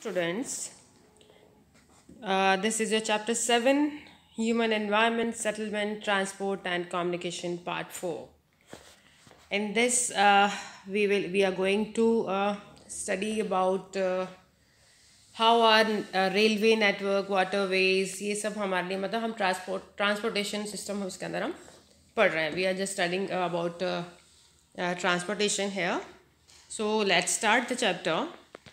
Students, this is your chapter 7, Human Environment, Settlement, Transport and Communication, part 4. In this, we are going to study about how our railway network, waterways, ये सब हमारे लिए मतलब हम transportation system उसके अंदर हम पढ़ रहे हैं. We are just studying about transportation here. So let's start the chapter.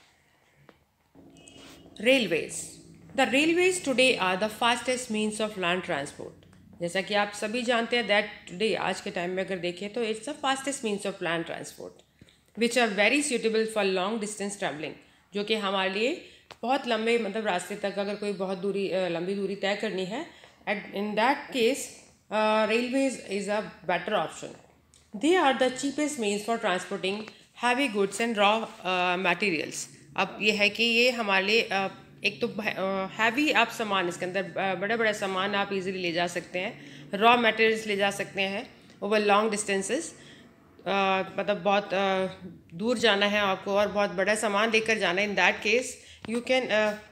Railways. The railways today are the fastest means of land transport. जैसा कि आप सभी जानते हैं that today आज के टाइम में अगर देखें तो it's the fastest means of land transport, which are very suitable for long distance travelling, जो कि हमारे लिए बहुत लंबे मतलब रास्ते तक अगर कोई बहुत लंबी दूरी तय करनी है, in that case railways is a better option. They are the cheapest means for transporting heavy goods and raw materials. अब ये है कि ये हमारे लिए एक तो हैवी आप सामान इसके अंदर बड़े बड़े सामान आप इजीली ले जा सकते हैं, रॉ मटेरियल्स ले जा सकते हैं ओवर लॉन्ग डिस्टेंसेस, मतलब बहुत दूर जाना है आपको और बहुत बड़ा सामान लेकर जाना है. In that case you can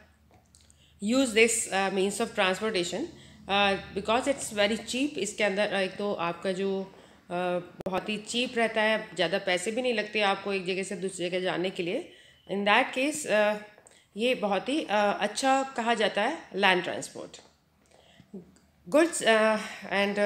use this means of transportation because it's very cheap. इसके अंदर एक तो आपका जो बहुत ही चीप रहता है, ज़्यादा पैसे भी नहीं लगते आपको एक जगह से दूसरी जगह जाने के लिए. इन दैट केस ये बहुत ही अच्छा कहा जाता है land transport. Goods and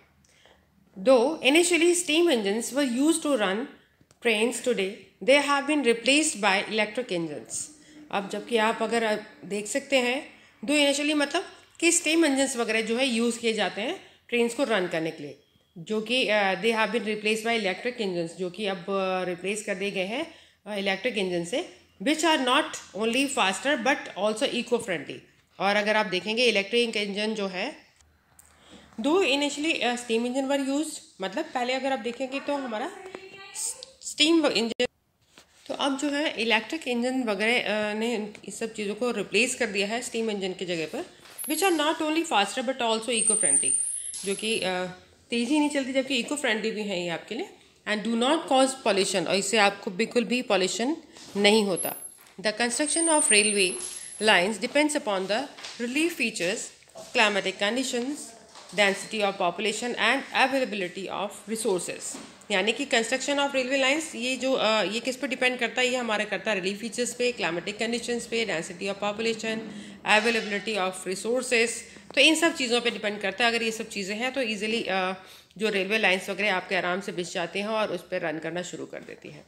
though initially steam engines were used to run trains, today they have been replaced by electric engines. अब जबकि आप अगर देख सकते हैं दो इनिशियली मतलब कि स्टीम इंजन्स वगैरह जो है यूज़ किए जाते हैं ट्रेन्स को रन करने के लिए, जो कि they have been replaced by electric engines, जो कि अब रिप्लेस कर दिए गए हैं इलेक्ट्रिक इंजन से, which are not only faster but also eco friendly. और अगर आप देखेंगे इलेक्ट्रिक इंजन जो है, though initially steam engine were use, मतलब पहले अगर आप देखेंगे तो हमारा स्टीम इंजन, तो अब जो है इलेक्ट्रिक इंजन वगैरह ने इस सब चीज़ों को रिप्लेस कर दिया है स्टीम इंजन की जगह पर, which are not only faster but also eco friendly, जो कि तेज़ी नहीं चलती जबकि इको फ्रेंडली भी हैं ये आपके लिए, and do not cause pollution, और इससे आपको बिल्कुल भी पॉल्यूशन नहीं होता. The construction of railway lines depends upon the relief features, climatic conditions, density of population and availability of resources. यानी कि कंस्ट्रक्शन ऑफ रेलवे लाइन्स ये जो ये किस पर डिपेंड करता है, ये हमारा करता है रिलीफ फीचर्स पे, क्लाइमेटिक कंडीशंस पे, density of population, availability of resources. तो इन सब चीज़ों पे डिपेंड करता है. अगर ये सब चीज़ें हैं तो ईजिली जो रेलवे लाइन्स वगैरह आपके आराम से बिछ जाती हैं और उस पर रन करना शुरू कर देती हैं.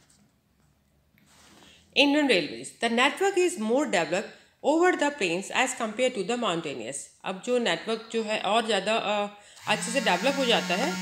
Indian railways, the network is more developed over the plains as compare to the mountainous. अब जो नेटवर्क जो है और ज़्यादा अच्छे से डेवलप हो जाता है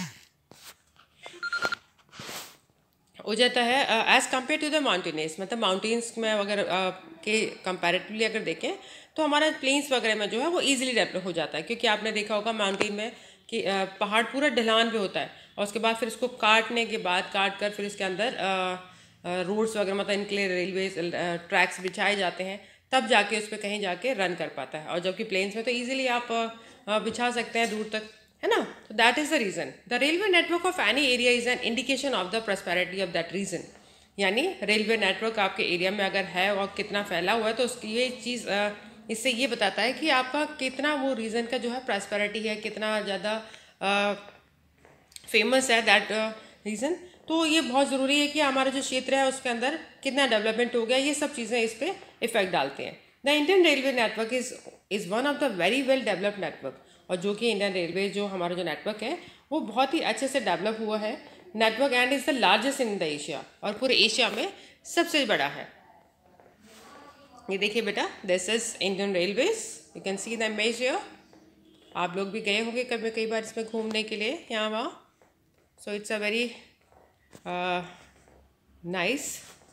as compare to the mountainous, मतलब माउंटेन्स में अगर के कंपैरेटिवली अगर देखें तो हमारा प्लेन्स वगैरह में जो है वो ईजिली डेवलप हो जाता है. क्योंकि आपने देखा होगा माउंटेन में कि पहाड़ पूरा ढलान पे होता है और उसके बाद फिर इसको काटने के बाद काट कर फिर इसके अंदर रोड्स वगैरह मतलब इनके लिए रेलवे ट्रैक्स बिछाए जाते हैं, तब जाके उस पर कहीं जाके रन कर पाता है. और जबकि प्लेन्स में तो ईजिली आप बिछा सकते हैं दूर तक, है ना. तो that is the reason. The railway network of any area is an indication of the prosperity of that region. यानी रेलवे नेटवर्क आपके एरिया में अगर है और कितना फैला हुआ है तो उसकी ये चीज़ इससे ये बताता है कि आपका कितना वो रीजन का जो है प्रॉस्पेरिटी है, कितना ज़्यादा फेमस है दैट रीजन. तो ये बहुत ज़रूरी है कि हमारा जो क्षेत्र है उसके अंदर कितना डेवलपमेंट हो गया, ये सब चीज़ें इस पर इफेक्ट डालते हैं. The Indian railway network is one of the very well developed network. और जो कि इंडियन रेलवे जो हमारा जो नेटवर्क है वो बहुत ही अच्छे से डेवलप हुआ है network, and is the largest in the Asia, और पूरे एशिया में सबसे बड़ा है. ये देखिए बेटा, this is Indian railways, you can see the image here. आप लोग भी गए होंगे कई बार इसमें घूमने के लिए यहाँ वहाँ. So it's a very nice.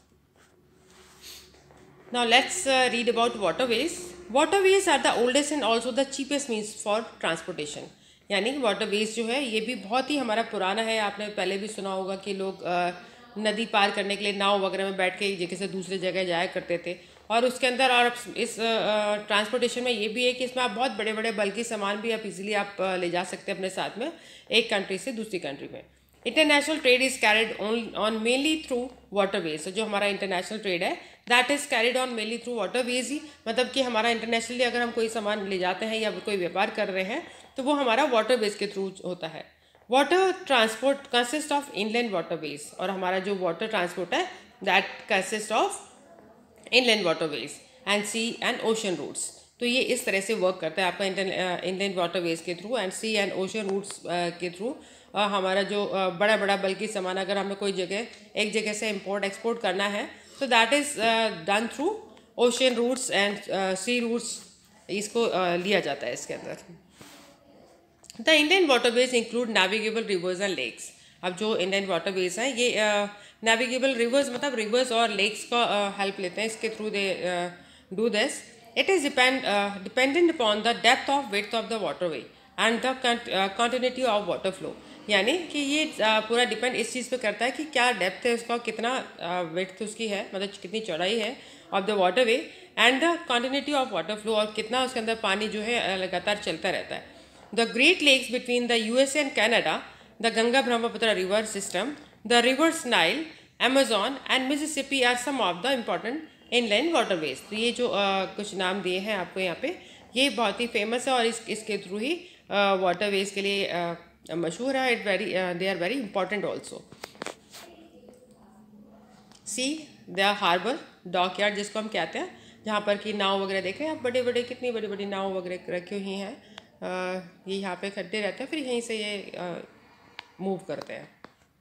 Now let's read about waterways. Waterways are the oldest and also the cheapest means for transportation. यानी वाटरवेज जो है ये भी बहुत ही हमारा पुराना है. आपने पहले भी सुना होगा कि लोग नदी पार करने के लिए नाव वगैरह में बैठ के एक जगह से दूसरी जगह जाया करते थे. और उसके अंदर और इस ट्रांसपोर्टेशन में ये भी है कि इसमें आप बहुत बड़े बड़े बल्कि सामान भी आप इजीली आप ले जा सकते हैं अपने साथ में एक कंट्री से दूसरी कंट्री में. International trade is carried on mainly through waterways. जो हमारा इंटरनेशनल ट्रेड है that is carried on mainly through waterways ही, मतलब कि हमारा इंटरनेशनली अगर हम कोई सामान ले जाते हैं या कोई व्यापार कर रहे हैं तो वो हमारा वाटरवेज के थ्रू होता है। Water transport consist of inland waterways, और हमारा जो वाटर ट्रांसपोर्ट है that consist of inland waterways and sea and ocean routes. तो ये इस तरह से वर्क करता है आपका इनलैंड वाटरवेज के through and sea and ocean routes के थ्रू। हमारा जो बड़ा बड़ा बल्कि सामान अगर हमें कोई जगह एक जगह से इंपोर्ट एक्सपोर्ट करना है तो that is done through ocean routes and sea routes, इसको लिया जाता है इसके अंदर। The Indian waterways include navigable rivers and lakes. अब जो इंडियन वाटरवेज हैं ये नेविगेबल रिवर्स मतलब रिवर्स और लेक्स का हेल्प लेते हैं, इसके through they do this. It is dependent upon the depth of width of the waterway and the continuity of water flow, यानी कि ये पूरा डिपेंड इस चीज़ पे करता है कि क्या डेप्थ है उसका, कितना विड्थ उसकी है, मतलब कितनी चौड़ाई है of the waterway and the continuity of water flow, और कितना उसके अंदर पानी जो है लगातार चलता रहता है। The Great Lakes between the USA and Canada, the Ganga Brahmaputra river system, the rivers Nile, Amazon and Mississippi are some of the important inland waterways। तो ये जो कुछ नाम दिए हैं आपको यहाँ पे, ये बहुत ही फेमस है और इसके थ्रू ही वाटरवेज के लिए मशहूर है। They are very important also. See the harbour dock yard जिसको हम कहते हैं, जहाँ पर कि नाव वगैरह देखें आप, बड़े बड़े कितनी बड़ी बड़ी नाव वगैरह रखी हुई हैं, ये यहाँ पे खड्डे रहते हैं, फिर यहीं से ये मूव करते हैं।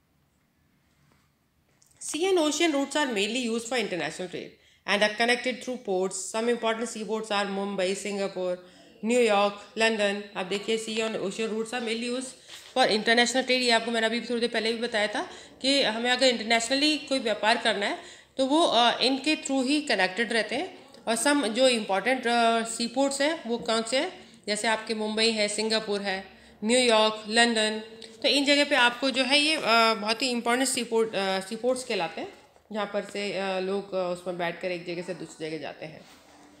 Sea and ocean routes are mainly use for international trade and are connected through ports. Some important sea ports are Mumbai, Singapore, New York, London. आप देखिए sea and ocean routes are mainly use for international trade. ये आपको मैंने अभी थोड़ी देर पहले भी बताया था कि हमें अगर इंटरनेशनली कोई व्यापार करना है तो वो इनके थ्रू ही कनेक्टेड रहते हैं। और सम जो इम्पॉर्टेंट सी पोर्ट्स हैं वो कौन से हैं, जैसे आपके मुंबई है, सिंगापुर है, न्यूयॉर्क, लंदन। तो इन जगह पे आपको जो है ये बहुत ही इंपॉर्टेंट सी पोर्ट्स कहलाते हैं, जहाँ पर से लोग उसमें बैठकर एक जगह से दूसरी जगह जाते हैं।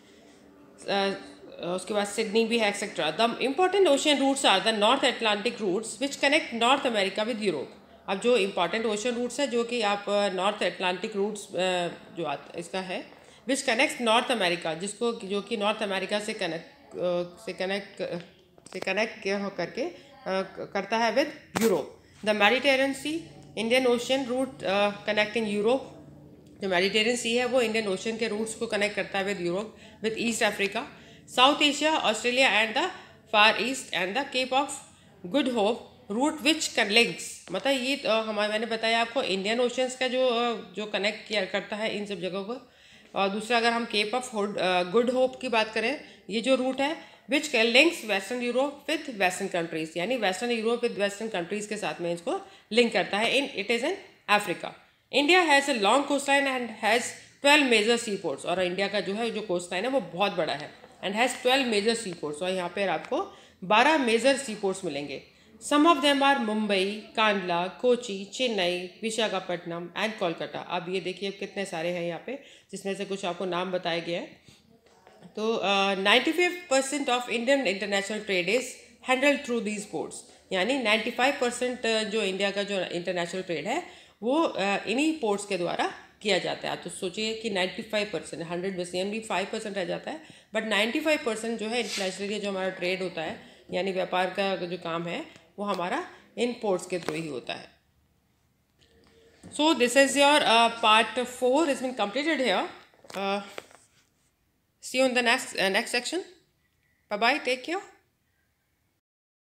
उसके बाद सिडनी भी है etcetera. The important ocean routes are the North Atlantic routes which connect North America with Europe. अब जो इम्पॉर्टेंट ओशियन रूट्स है जो कि आप नॉर्थ अटलांटिक रूट्स जो इसका है विच कनेक्ट नॉर्थ अमेरिका, जिसको जो कि नॉर्थ अमेरिका से कनेक्ट करके करता है with Europe. The Mediterranean sea Indian ocean route connecting Europe. जो मेडिटेरियन सी है वो इंडियन ओशियन के रूट्स को कनेक्ट करता है with Europe, with East Africa, South Asia, Australia and the Far East and the Cape of Good Hope route which links. मतलब ये मैंने बताया आपको इंडियन ओशियंस का जो कनेक्ट करता है इन सब जगहों को। और दूसरा अगर हम केप ऑफ गुड होप की बात करें, ये जो रूट है which links western Europe with western countries, यानी western Europe with western countries के साथ में इसको लिंक करता है। It is in Africa. India has a long coast line and has 12 major sea ports. और इंडिया का जो कोस्ट लाइन है वो बहुत बड़ा है and has 12 major sea ports. और यहाँ पर आपको 12 मेजर सी पोर्ट्स मिलेंगे। Some of them are Mumbai, Kandla, Kochi, Chennai, Visakhapatnam and Kolkata. अब ये देखिए कितने सारे हैं यहाँ पे, जिसमें से कुछ आपको नाम बताए गए हैं। तो 95% of Indian international trade is handled through these ports, यानी 95% जो इंडिया का जो इंटरनेशनल ट्रेड है वो इन्हीं पोर्ट्स के द्वारा किया जाता है। तो सोचिए कि 95%, 100 में से यानी 5% रह जाता है, बट 95% जो है इंटरनेशनली जो हमारा ट्रेड होता है, यानी व्यापार का जो काम है वो हमारा इन पोर्ट्स के थ्रू ही होता है। So this is your part 4 is been completed here. See you in the next section. Bye bye, take care.